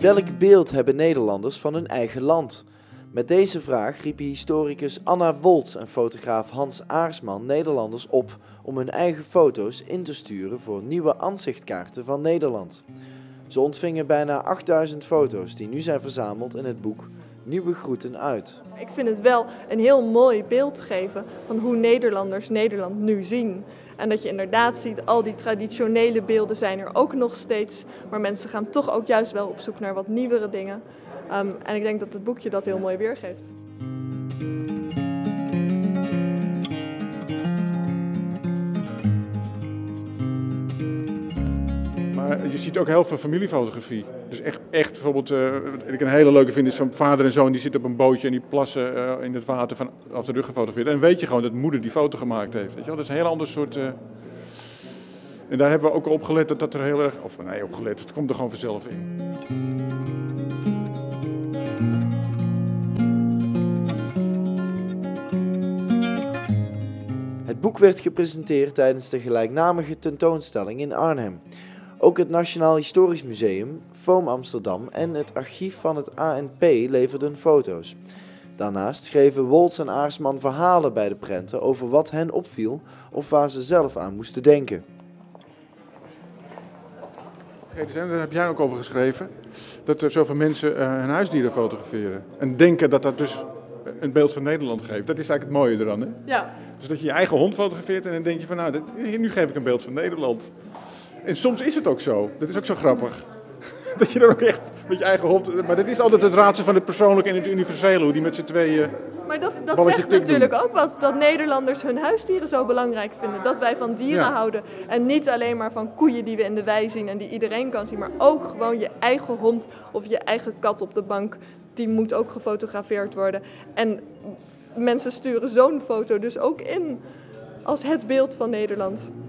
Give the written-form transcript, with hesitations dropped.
Welk beeld hebben Nederlanders van hun eigen land? Met deze vraag riepen historicus Anna Woltz en fotograaf Hans Aarsman Nederlanders op om hun eigen foto's in te sturen voor nieuwe aanzichtkaarten van Nederland. Ze ontvingen bijna 8000 foto's die nu zijn verzameld in het boek Nieuwe Groeten uit. Ik vind het wel een heel mooi beeld geven van hoe Nederlanders Nederland nu zien. En dat je inderdaad ziet, al die traditionele beelden zijn er ook nog steeds. Maar mensen gaan toch ook juist wel op zoek naar wat nieuwere dingen. En ik denk dat het boekje dat heel mooi weergeeft. Maar je ziet ook heel veel familiefotografie. Dus echt bijvoorbeeld, wat ik een hele leuke vind, is van vader en zoon die zitten op een bootje en die plassen in het water vanaf de rug gefotografeerd. En dan weet je gewoon dat moeder die foto gemaakt heeft. Weet je wel? Dat is een heel ander soort. En daar hebben we ook op gelet dat er heel erg. Of nee, op gelet, het komt er gewoon vanzelf in. Het boek werd gepresenteerd tijdens de gelijknamige tentoonstelling in Arnhem. Ook het Nationaal Historisch Museum, FOAM Amsterdam en het archief van het ANP leverden foto's. Daarnaast schreven Woltz en Aarsman verhalen bij de prenten over wat hen opviel of waar ze zelf aan moesten denken. Daar heb jij ook over geschreven, dat er zoveel mensen hun huisdieren fotograferen. En denken dat dat dus een beeld van Nederland geeft. Dat is eigenlijk het mooie eraan, hè? Ja. Dus dat je je eigen hond fotografeert en dan denk je van, nou, nu geef ik een beeld van Nederland. En soms is het ook zo. Dat is ook zo grappig. Dat je dan ook echt met je eigen hond... Maar dat is altijd het raadsel van het persoonlijke en het universele, hoe die met z'n tweeën... Maar dat zegt natuurlijk ook wat, dat Nederlanders hun huisdieren zo belangrijk vinden. Dat wij van dieren houden. En niet alleen maar van koeien die we in de wei zien en die iedereen kan zien. Maar ook gewoon je eigen hond of je eigen kat op de bank. Die moet ook gefotografeerd worden. En mensen sturen zo'n foto dus ook in als het beeld van Nederland.